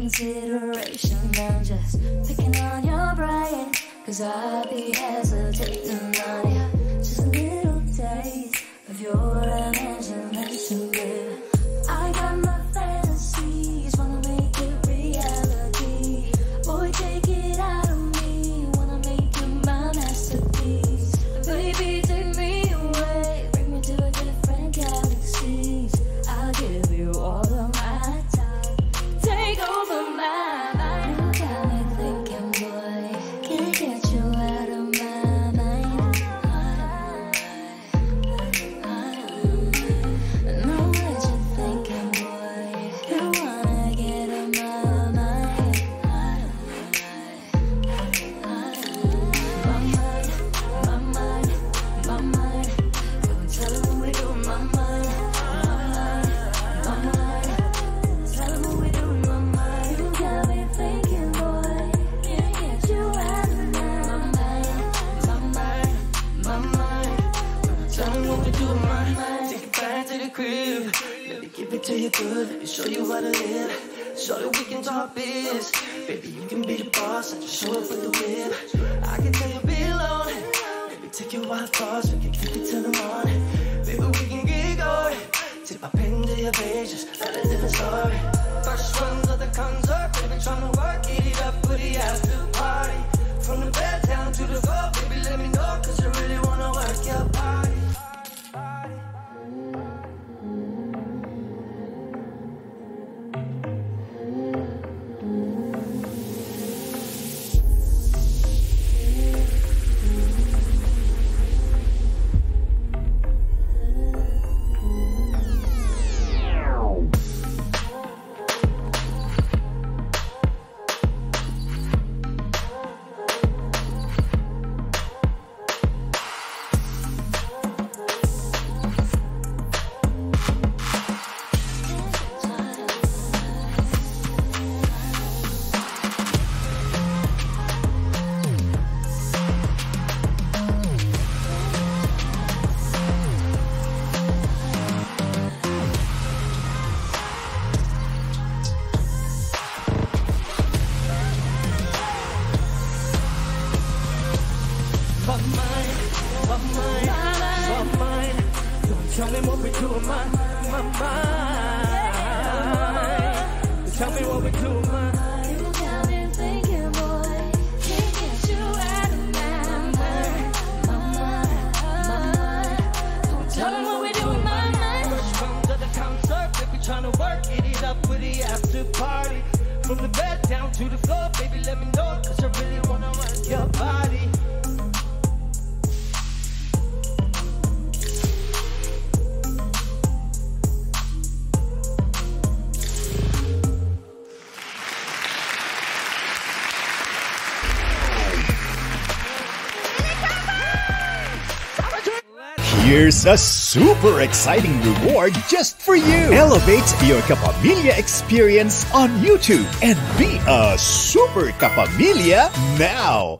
consideration. I'm just picking on your brain, 'cause I'd be hesitating on you. Just a little taste of your imagination, babe. I got my fantasies, wanna make it reality. Boy, take it out of me, wanna make you my masterpiece. Baby, take me away, bring me to a different galaxy. I'll give you all of my time, take over my mind. You got me thinking, boy, can't get you out of my mind. I know what you're thinking, boy, you wanna get in my mind. My mind, don't tell them we do my mind. Tell them what we do in my mind. You got me thinking, boy, can't get you out of my mind. Tell me what we do in my mind. Take it back to the crib. Let me give it to you good. Let me show you how to live. So that we can talk biz. Baby, you can be the boss. I just show up with the whip. I can tell you be alone. Let me take your wild thoughts. We can keep it till the morning. Baby, we can get going. Take my pen to your pages. Tell a different story. First runs of the concert. Baby, tryna work it up. Put it out to the party. From the bed down to the floor. Baby, let me know. 'Cause I really wanna work your body. My mind. Don't tell me what we do in my mind. Tell me what we do in my mind. You got me thinking, boy, can't get you out of my mind. Don't tell me what we do in my mind. First round of the concert, baby, tryna work it up with the after party. From the bed down to the floor, baby, let me know. 'Cause I really wanna work your body. Here's a super exciting reward just for you. Elevate your Kapamilya experience on YouTube and be a super Kapamilya now.